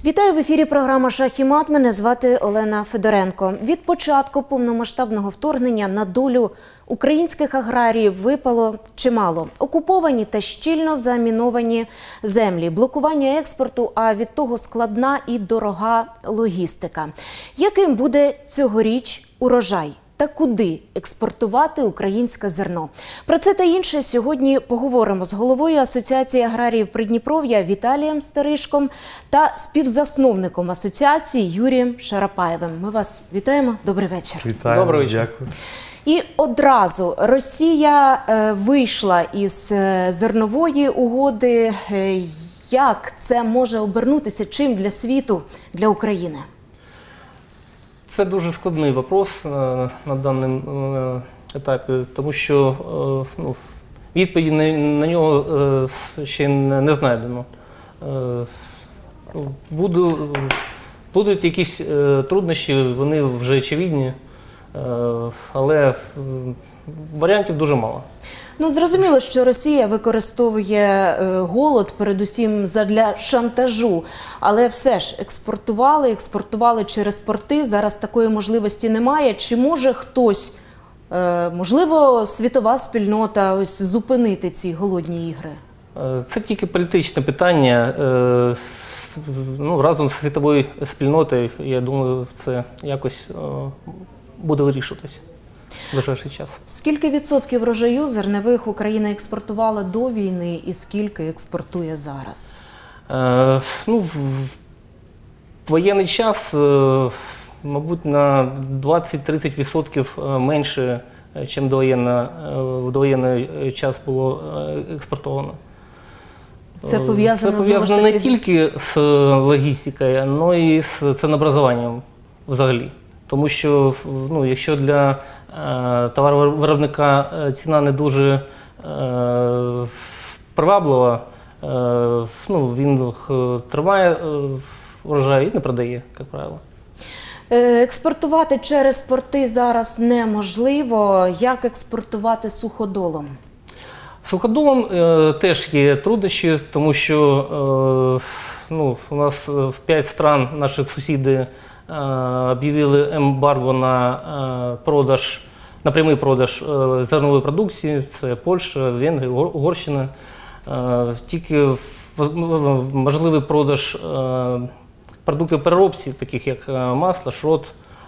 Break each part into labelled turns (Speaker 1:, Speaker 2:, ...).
Speaker 1: Вітаю в ефірі програма «Шах і мат». Мене звати Олена Федоренко. Від початку повномасштабного вторгнення на долю українських аграріїв випало чимало. Окуповані та щільно заміновані землі, блокування експорту, а від того складна і дорога логістика. Яким буде цьогоріч урожай? Та куди експортувати українське зерно? Про це та інше сьогодні поговоримо з головою Асоціації аграріїв Придніпров'я Віталієм Старишком та співзасновником асоціації Юрієм Шарапаєвим. Ми вас вітаємо. Добрий вечір.
Speaker 2: Вітаю.
Speaker 3: Добрий вечір.
Speaker 2: Дякую.
Speaker 1: І одразу Росія вийшла із зернової угоди. Як це може обернутися? Чим для світу, для України?
Speaker 3: Це дуже складний вопрос на даному етапі, тому що відповіді на нього ще не знайдено. Будуть якісь труднощі, вони вже очевидні, але варіантів дуже мало.
Speaker 1: Ну, зрозуміло, що Росія використовує голод передусім задля шантажу, але все ж експортували через порти, зараз такої можливості немає. Чи може хтось, можливо, світова спільнота ось зупинити ці голодні ігри?
Speaker 3: Це тільки політичне питання. Разом з світовою спільнотою, я думаю, це якось буде вирішуватися в ближайший час.
Speaker 1: Скільки відсотків врожаю зернових Україна експортувала до війни і скільки експортує зараз?
Speaker 3: В воєнний час, мабуть, на 20-30% менше, ніж в довоєнний час було експортовано.
Speaker 1: Це пов'язано
Speaker 3: не тільки з логістикою, але й з цінообразуванням взагалі. Тому що, якщо для товаровиробника ціна не дуже приваблива, він тримає врожай і не продає, як правило.
Speaker 1: Експортувати через порти зараз неможливо. Як експортувати суходолом?
Speaker 3: Суходолом теж є труднощі, тому що у нас в 5 стран наші сусіди об'явили ембарго на прямий продаж зернової продукції. Це Польща, Венгрія, Угорщина. Тільки можливий продаж продуктів переробці, таких як масло, шрот,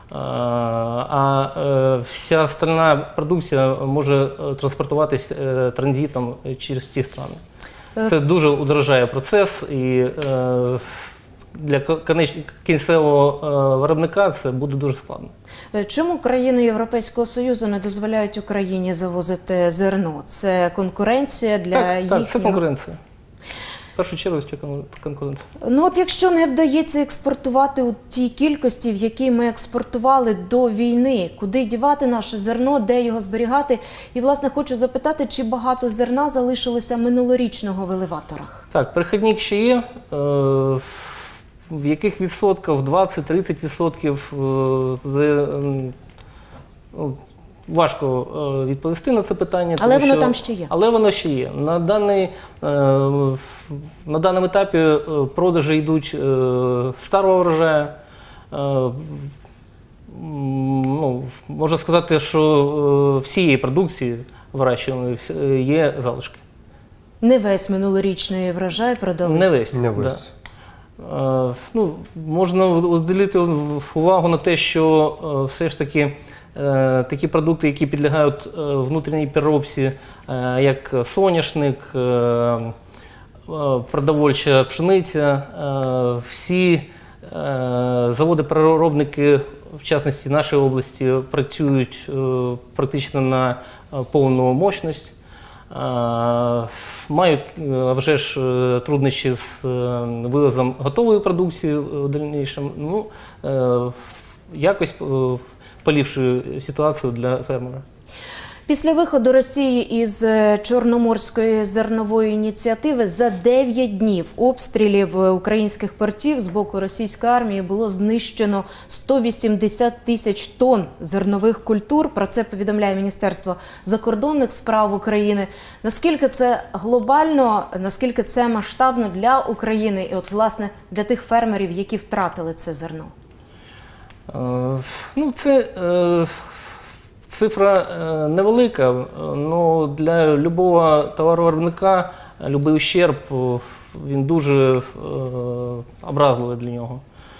Speaker 3: а вся остальна продукція може транспортуватись транзитом через ті країни. Це дуже удорожає процес, і для кінцевого виробника це буде дуже складно.
Speaker 1: Чому країни Європейського Союзу не дозволяють Україні завозити зерно? Це конкуренція для їхнього?
Speaker 3: Так, це конкуренція. В першу чергу це конкуренція.
Speaker 1: Якщо не вдається експортувати у тій кількості, в якій ми експортували до війни, куди дівати наше зерно, де його зберігати? І, власне, хочу запитати, чи багато зерна залишилося минулорічного в елеваторах?
Speaker 3: Так, перехідник ще є. В яких відсотках? 20-30%? Важко відповісти на це питання.
Speaker 1: Але воно там ще є.
Speaker 3: Але воно ще є. На даному етапі продажі йдуть старого врожаю. Можна сказати, що всієї продукції вирощуваної є залишки.
Speaker 1: Не весь минулорічний врожай продали?
Speaker 3: Не весь. Можна уділити увагу на те, що все ж таки такі продукти, які підлягають внутрішній переробці, як соняшник, продовольча пшениця, всі заводи-переробники, в частності нашої області, працюють практично на повну мощність. Мають вже ж труднощі з вивозом готової продукції в дальнішому. Якось поліпшує ситуацію для фермера.
Speaker 1: Після виходу Росії із Чорноморської зернової ініціативи за 9 днів обстрілів українських портів з боку російської армії було знищено 180 тисяч тонн зернових культур. Про це повідомляє Міністерство закордонних справ України. Наскільки це глобально, наскільки це масштабно для України і от, власне, для тих фермерів, які втратили це зерно?
Speaker 3: Це цифра невелика, але для будь-якого товаровиробника будь-який ущерб він дуже образливий для нього.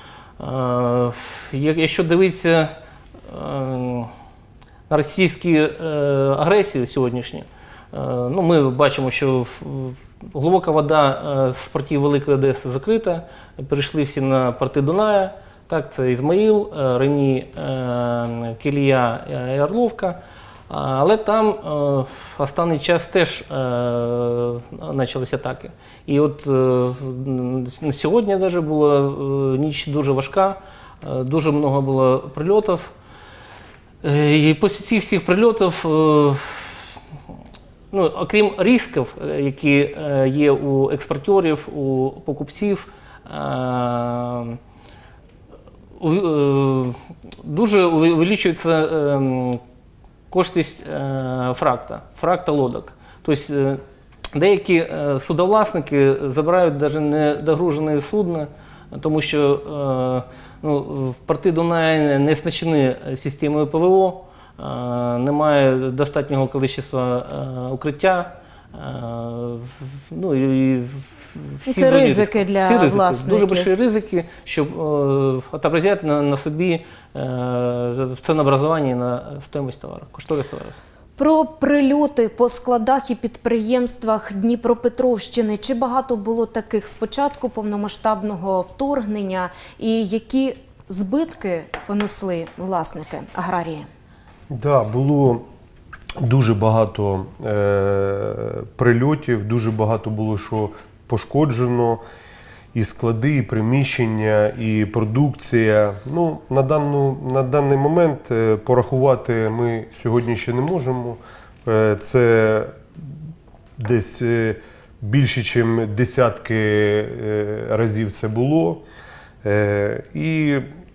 Speaker 3: Якщо дивитися на російську агресію сьогоднішню, ми бачимо, що глибока вода з портів Великої Одеси закрита, перейшли всі на порти Дуная. Так, це Ізмаїл, Рені, Кілія і Орловка. Але там останній час теж почалися атаки. І от сьогодні навіть була ніч дуже важка, дуже багато було прильотів. І після цих всіх прильотів, окрім ризиків, які є у експортерів, у покупців, дуже увеличується коштість фракта лодок. Тобто деякі судовласники забирають навіть недогружені судна, тому що порти Дуная не оснащені системою ПВО, немає достатнього кількості укриття.
Speaker 1: Це ризики для власників.
Speaker 3: Дуже великі ризики, що відобразять на собі в цінообразуванні на вартість товару, коштовність товару.
Speaker 1: Про прильоти по складах і підприємствах Дніпропетровщини. Чи багато було таких з початку повномасштабного вторгнення? І які збитки понесли власники аграрії?
Speaker 2: Так, було дуже багато прильотів, дуже багато було що пошкоджено. І склади, і приміщення, і продукція. На даний момент порахувати ми сьогодні ще не можемо. Це десь більше, ніж десятки разів це було. І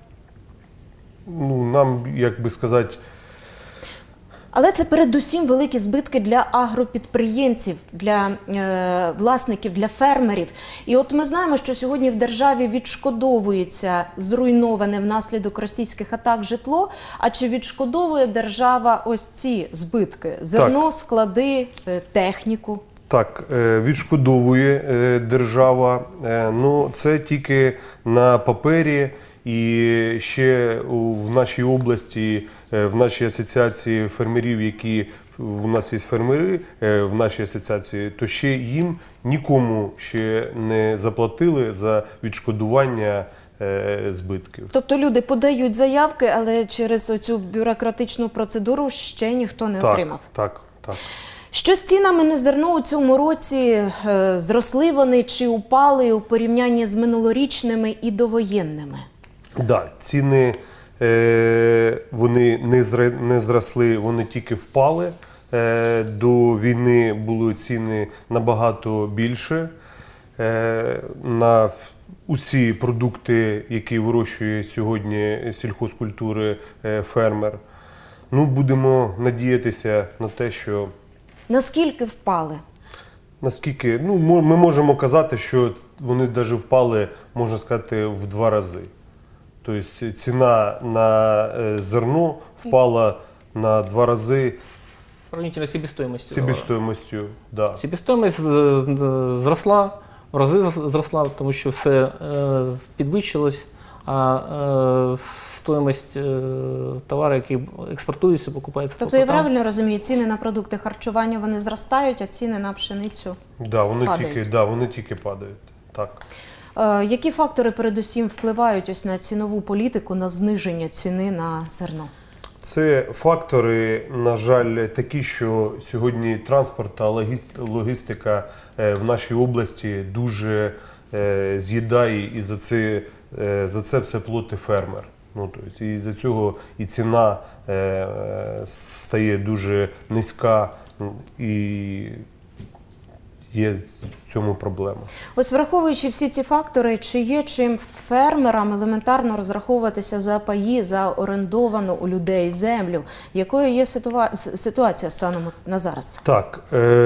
Speaker 2: нам, як би сказати,
Speaker 1: але це передусім великі збитки для агропідприємців, для власників, для фермерів. І от ми знаємо, що сьогодні в державі відшкодовується зруйноване внаслідок російських атак житло. А чи відшкодовує держава ось ці збитки? Зерно, так, склади, техніку?
Speaker 2: Так, відшкодовує держава. Це тільки на папері. І ще в нашій області, в нашій асоціації фермерів, які у нас є фермери в нашій асоціації, то ще їм нікому ще не заплатили за відшкодування збитків.
Speaker 1: Тобто люди подають заявки, але через оцю бюрократичну процедуру ще ніхто не отримав?
Speaker 2: Так.
Speaker 1: Що з цінами на зерно у цьому році? Зросли вони чи упали у порівнянні з минулорічними і довоєнними?
Speaker 2: Так, ціни вони не зросли, вони тільки впали. До війни були ціни набагато більше. На усі продукти, які вирощує сьогодні сільхозкультури фермер. Будемо надіятися на те, що...
Speaker 1: Наскільки впали?
Speaker 2: Наскільки? Ми можемо казати, що вони навіть впали, можна сказати, в 2 рази. Тобто ціна на зерно впала на 2 рази.
Speaker 3: Сравнительно з себестоимостью.
Speaker 2: Себестоимостью, да.
Speaker 3: Себестоимость зросла, в рази зросла, тому що все підвищилось, а стоимость товару, який експортується, покупається.
Speaker 1: Тобто я правильно розумію, ціни на продукти харчування вони зростають, а ціни на пшеницю падають?
Speaker 2: Вони тільки падають, так.
Speaker 1: Які фактори передусім впливають ось на цінову політику, на зниження ціни на зерно?
Speaker 2: Це фактори, на жаль, такі, що сьогодні транспорт та логістика в нашій області дуже з'їдає, і за це все платить фермер. Ну, тобто, і за цього і ціна стає дуже низька, і є в цьому проблема.
Speaker 1: Ось враховуючи всі ці фактори, чи є чим фермерам елементарно розраховуватися за паї, за орендовану у людей землю? Якою є ситуація станом на зараз?
Speaker 2: Так,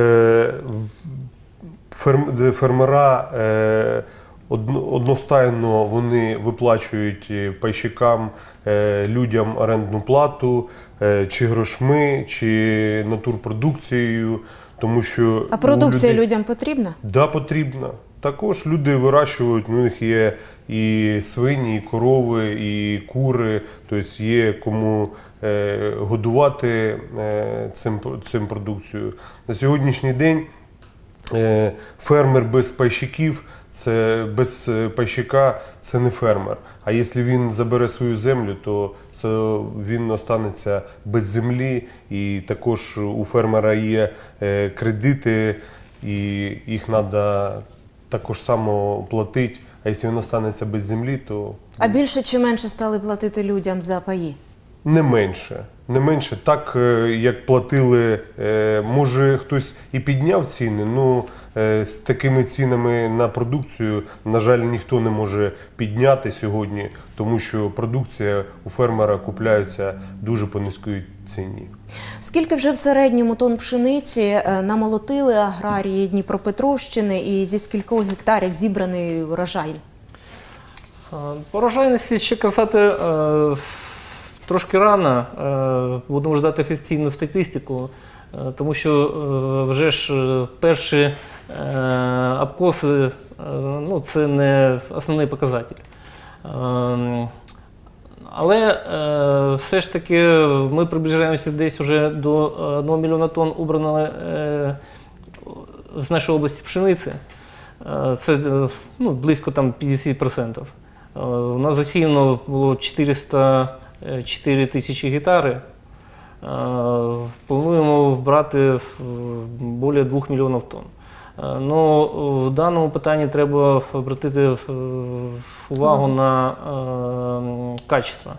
Speaker 2: фермера одностайно вони виплачують пайщикам, людям орендну плату, чи грошми, чи натурпродукцією, тому що
Speaker 1: А продукція людям потрібна?
Speaker 2: Да, потрібна. Також люди вирощують, у них є і свині, і корови, і кури, тобто є кому годувати цим продукцією. На сьогоднішній день фермер без пайщиків, без пайщика це не фермер. А якщо він забере свою землю, то він останеться без землі, і також у фермера є кредити, і їх треба також само платити. А якщо він останеться без землі, то…
Speaker 1: А більше чи менше стали платити людям за паї?
Speaker 2: Не менше. Не менше. Так, як платили, може хтось і підняв ціни, але з такими цінами на продукцію, на жаль, ніхто не може підняти сьогодні, тому що продукція у фермера купляється дуже по низькій ціні.
Speaker 1: Скільки вже в середньому тонн пшениці намолотили аграрії Дніпропетровщини і зі скількох гектарів зібраний урожай?
Speaker 3: По урожайності ще казати трошки рано, будемо ждати офіційну статистику, тому що вже ж перші обкоси, ну, це не основний показатель. Але все ж таки ми приближаємося десь вже до 1 мільйона тонн убраної з нашої області пшениці. Це близько 50%. У нас засіяно було 404 тисячі гектари. Плануємо брати більше 2 мільйонів тонн. Но в даному питанні треба обратити увагу на качество.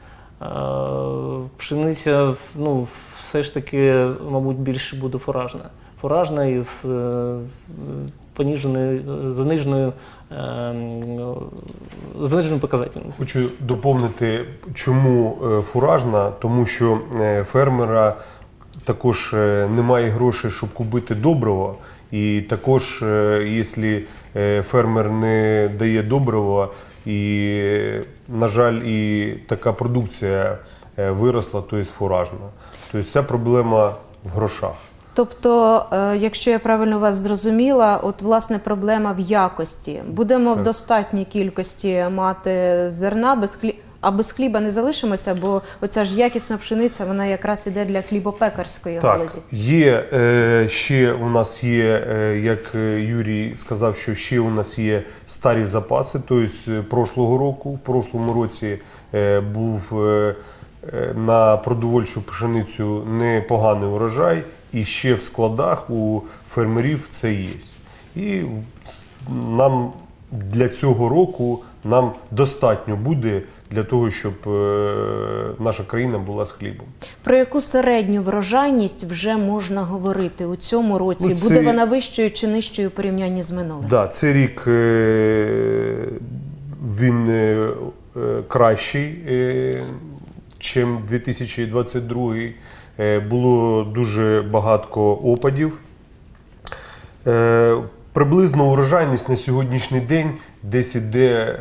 Speaker 3: Пшениця, все ж таки, мабуть, більше буде фуражна. Фуражна із заниженим показателем.
Speaker 2: Хочу доповнити, чому фуражна, тому що фермера також немає грошей, щоб купити добрива. І також, якщо фермер не дає добрива, і, на жаль, і така продукція виросла, то є фуражна. Тобто вся проблема в грошах.
Speaker 1: Тобто, якщо я правильно вас зрозуміла, от власне проблема в якості. Будемо в достатній кількості мати зерна, а без хліба не залишимося, бо оця ж якісна пшениця, вона якраз іде для хлібопекарської галузі.
Speaker 2: Так, ще у нас є, як Юрій сказав, що ще у нас є старі запаси, тобто прошлого року, в прошлому році був на продовольчу пшеницю непоганий урожай, і ще в складах у фермерів це є. І нам для цього року нам достатньо буде для того, щоб наша країна була з хлібом.
Speaker 1: Про яку середню врожайність вже можна говорити у цьому році? Буде вона вищою чи нижчою у порівнянні з минулим?
Speaker 2: Так, цей рік він кращий, ніж 2022. Було дуже багато опадів. Приблизно урожайність на сьогоднішній день десь іде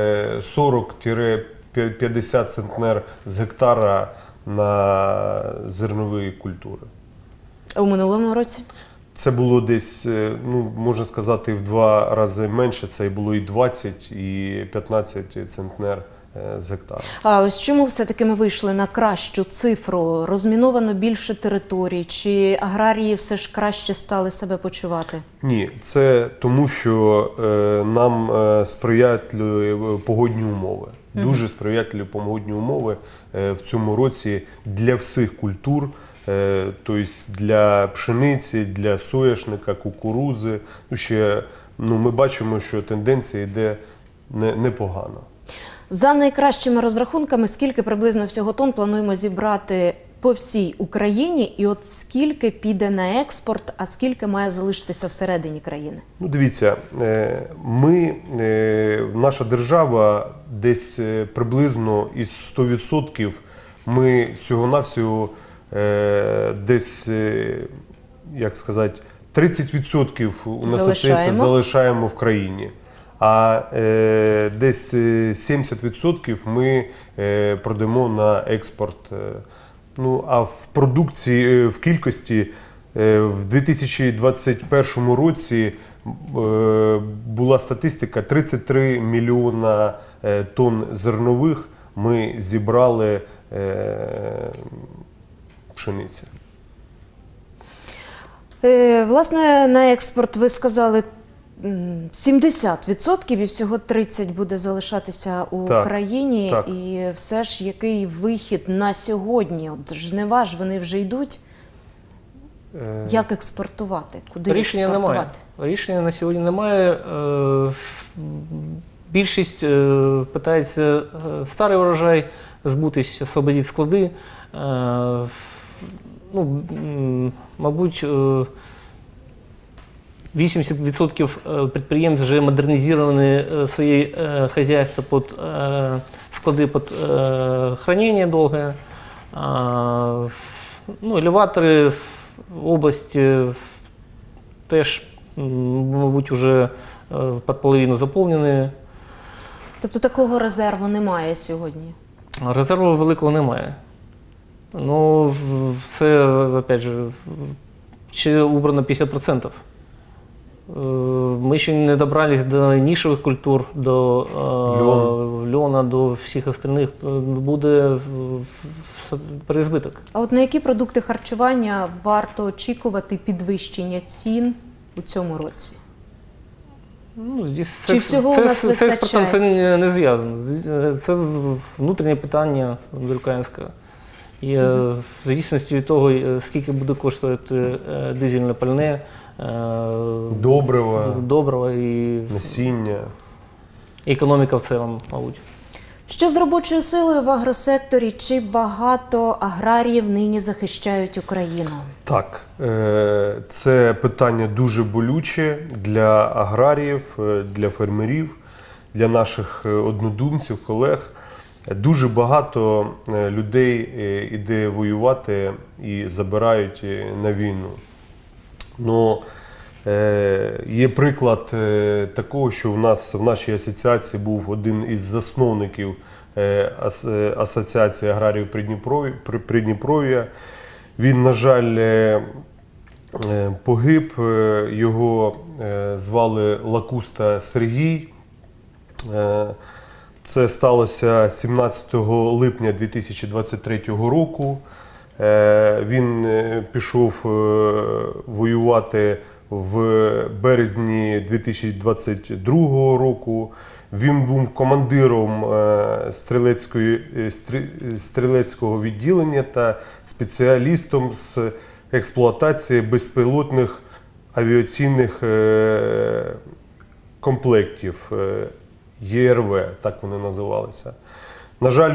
Speaker 2: 40-50 центнер з гектара на зернові культури.
Speaker 1: А у минулому році?
Speaker 2: Це було десь, можна сказати, в 2 рази менше. Це було і 20, і 15 центнер з гектара.
Speaker 1: А ось чому все-таки ми вийшли на кращу цифру? Розміновано більше територій? Чи аграрії все ж краще стали себе почувати?
Speaker 2: Ні, це тому, що нам сприятливі погодні умови. Дуже сприятливі погодні умови в цьому році для всіх культур. Тобто для пшениці, для соняшника, кукурузи. Ми бачимо, що тенденція йде непогано.
Speaker 1: За найкращими розрахунками, скільки приблизно всього тонн плануємо зібрати по всій Україні, і от скільки піде на експорт, а скільки має залишитися всередині країни?
Speaker 2: Ну, дивіться, наша держава десь приблизно із 100% ми всього-навсього десь, як сказати, 30% у нас залишаємо. Залишаємо в країні, а десь 70% ми продаємо на експорт. Ну, а в продукції, в кількості в 2021 році була статистика: 33 мільйона тонн зернових ми зібрали пшениці.
Speaker 1: Власне, на експорт ви сказали 70% і всього 30% буде залишатися у країні.
Speaker 2: Так.
Speaker 1: І все ж який вихід на сьогодні? От жнива ж вони вже йдуть. Як експортувати? Куди
Speaker 3: Рішення
Speaker 1: експортувати?
Speaker 3: Немає. Рішення на сьогодні немає. Більшість питається старий урожай збутись, освободити склади. Ну, мабуть, 80% підприємств вже модернізовані свої хазяйства під склади під хранення довге. Ну, елеватори в області теж, мабуть, вже під половину заповнені.
Speaker 1: Тобто такого резерву немає сьогодні?
Speaker 3: Резерву великого немає. Ну, це, опять же, ще убрано 50%. Ми ще не добрались до нішевих культур, до льона, до всіх остальних. Буде переізбиток.
Speaker 1: А от на які продукти харчування варто очікувати підвищення цін у цьому році?
Speaker 3: Ну,
Speaker 1: чи всього у нас вистачає?
Speaker 3: Це не зв'язано. Це внутрішнє питання американське. І в залежності від того, скільки буде коштувати дизельне пальне, добрива і
Speaker 2: насіння,
Speaker 3: економіка в цілому, мабуть.
Speaker 1: Що з робочою силою в агросекторі? Чи багато аграріїв нині захищають Україну?
Speaker 2: Так, це питання дуже болюче для аграріїв, для фермерів, для наших однодумців, колег. Дуже багато людей іде воювати і забирають на війну. Но є приклад такого, що в нас в нашій асоціації був один із засновників Асоціації аграріїв Придніпров'я. Він, на жаль, погиб, його звали Лакуста Сергій. Це сталося 17 липня 2023 року. Він пішов воювати в березні 2022 року. Він був командиром стрілецького відділення та спеціалістом з експлуатації безпілотних авіаційних комплектів. ЄРВ, так вони називалися. На жаль,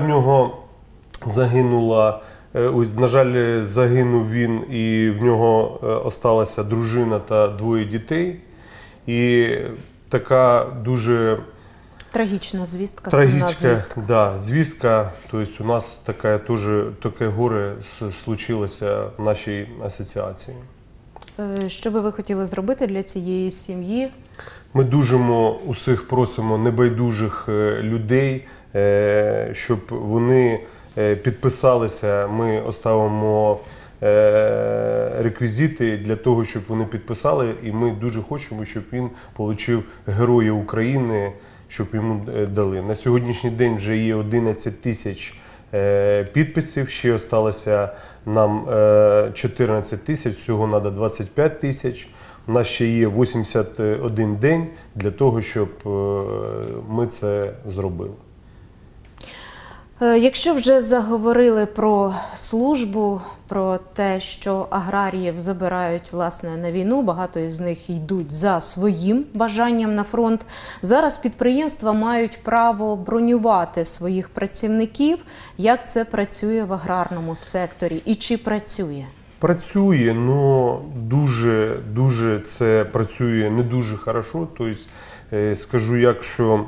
Speaker 2: загинув він, і в нього осталася дружина та двоє дітей. І така дуже
Speaker 1: трагічна звістка, сумна звістка.
Speaker 2: Да, звістка. Тобто у нас таке горе случилося в нашій асоціації.
Speaker 1: Що би ви хотіли зробити для цієї сім'ї?
Speaker 2: Ми дуже усіх просимо небайдужих людей, щоб вони підписалися. Ми оставимо реквізити для того, щоб вони підписали. І ми дуже хочемо, щоб він отримав Героя України, щоб йому дали. На сьогоднішній день вже є 11 тисяч підписів, ще залишилося нам 14 тисяч, всього треба 25 тисяч. У нас ще є 81 день для того, щоб ми це зробили.
Speaker 1: Якщо вже заговорили про службу, про те, що аграріїв забирають, власне, на війну, багато із них йдуть за своїм бажанням на фронт. Зараз підприємства мають право бронювати своїх працівників. Як це працює в аграрному секторі і чи працює?
Speaker 2: Працює, але дуже це працює не дуже хорошо. Тобто, скажу як, що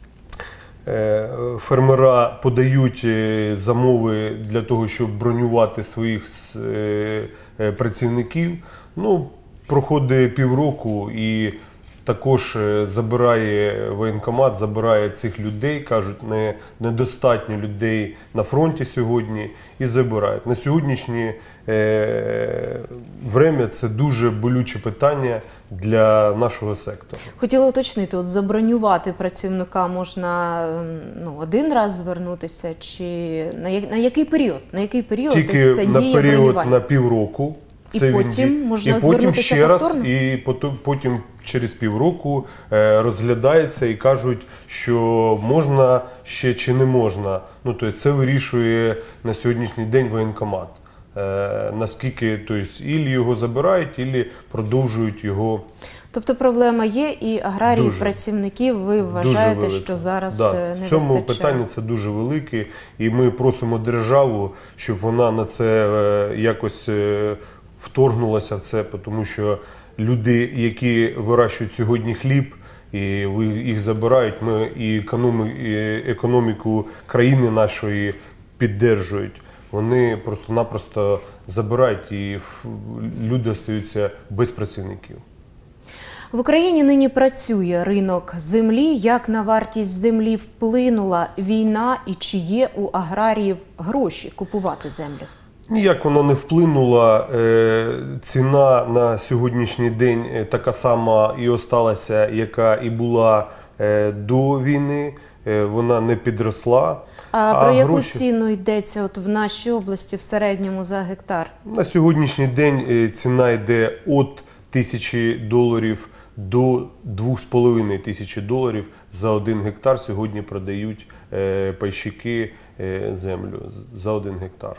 Speaker 2: фермера подають замови для того, щоб бронювати своїх працівників. Проходить півроку і також забирає воєнкомат, забирає цих людей, кажуть, недостатньо людей на фронті сьогодні і забирають. На сьогоднішнє время це дуже болюче питання для нашого сектору.
Speaker 1: Хотіла уточнити, от забронювати працівника можна один раз звернутися, чи на який період? На який період
Speaker 2: Тільки
Speaker 1: це
Speaker 2: на
Speaker 1: діє
Speaker 2: період
Speaker 1: бронювання?
Speaker 2: на півроку.
Speaker 1: І потім можна звернутися
Speaker 2: ще раз,
Speaker 1: повторно?
Speaker 2: і потім через півроку розглядається і кажуть, що можна ще чи не можна. Тобто це вирішує на сьогоднішній день воєнкомат. Наскільки, ілі його забирають, ілі продовжують його.
Speaker 1: Тобто проблема є, і аграрії, працівників, ви вважаєте, що зараз не вистачає?
Speaker 2: В цьому питанні це дуже велике, і ми просимо державу, щоб вона на це якось вторгнулася в це, тому що люди, які вирощують сьогодні хліб, і їх забирають, ми і економіку країни нашої підтримують. Вони просто-напросто забирають, і люди залишаються без працівників.
Speaker 1: В Україні нині працює ринок землі. Як на вартість землі вплинула війна і чи є у аграріїв гроші купувати землю?
Speaker 2: Ніяк вона не вплинула. Ціна на сьогоднішній день така сама і осталася, яка і була до війни. Вона не підросла.
Speaker 1: А про яку ціну йдеться в нашій області в середньому за гектар?
Speaker 2: На сьогоднішній день ціна йде від $1000 до $2500 за 1 гектар. Сьогодні продають пайщики землю за 1 гектар.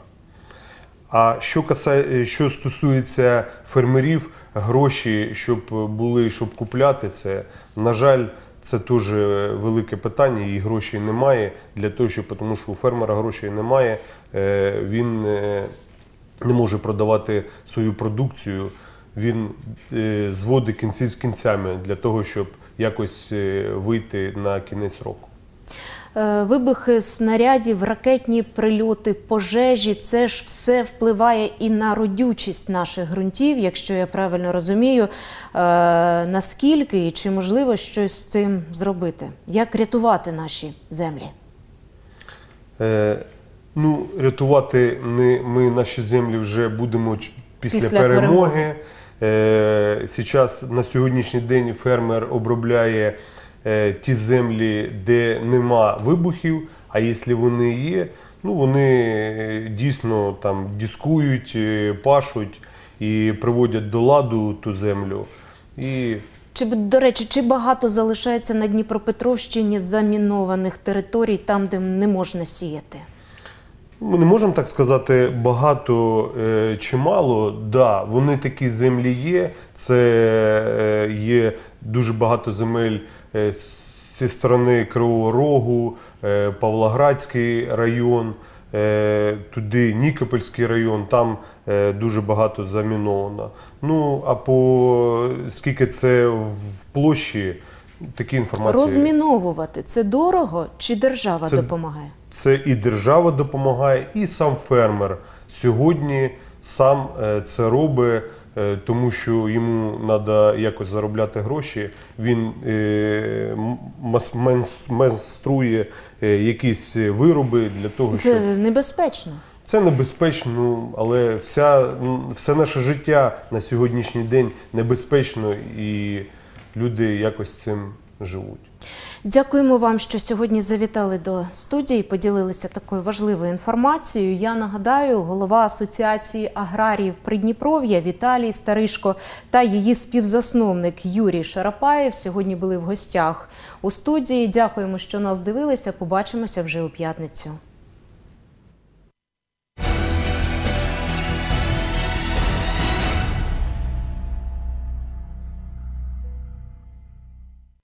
Speaker 2: А що стосується фермерів, гроші, щоб купляти це, на жаль, це теж велике питання, і грошей немає для того, тому що у фермера грошей немає, він не може продавати свою продукцію, він зводить кінці з кінцями для того, щоб якось вийти на кінець року.
Speaker 1: Вибухи снарядів, ракетні прильоти, пожежі – це ж все впливає і на родючість наших ґрунтів, якщо я правильно розумію. Наскільки і чи можливо щось з цим зробити? Як рятувати наші землі?
Speaker 2: Рятувати ми наші землі вже будемо після перемоги. На сьогоднішній день фермер обробляє ті землі, де нема вибухів, а якщо вони є, вони дійсно там дискують, пашуть і приводять до ладу ту землю.
Speaker 1: До речі, чи багато залишається на Дніпропетровщині замінованих територій, там, де не можна сіяти?
Speaker 2: Ми не можемо так сказати багато чи мало. Да, вони такі землі є. Це є дуже багато земель зі сторони Кривого Рогу, Павлоградський район, туди Нікопольський район, там дуже багато заміновано. Скільки це в площі, такі інформації.
Speaker 1: Розміновувати – це дорого чи держава допомагає?
Speaker 2: Це і держава допомагає, і сам фермер сьогодні сам це робить, тому що йому треба якось заробляти гроші. Він майструє якісь вироби для того, щоб…
Speaker 1: Це небезпечно.
Speaker 2: Це небезпечно, але все наше життя на сьогоднішній день небезпечно, і люди якось цим живуть.
Speaker 1: Дякуємо вам, що сьогодні завітали до студії, поділилися такою важливою інформацією. Я нагадаю, голова Асоціації аграріїв Придніпров'я Віталій Старишко та її співзасновник Юрій Шарапаєв сьогодні були в гостях у студії. Дякуємо, що нас дивилися. Побачимося вже у п'ятницю.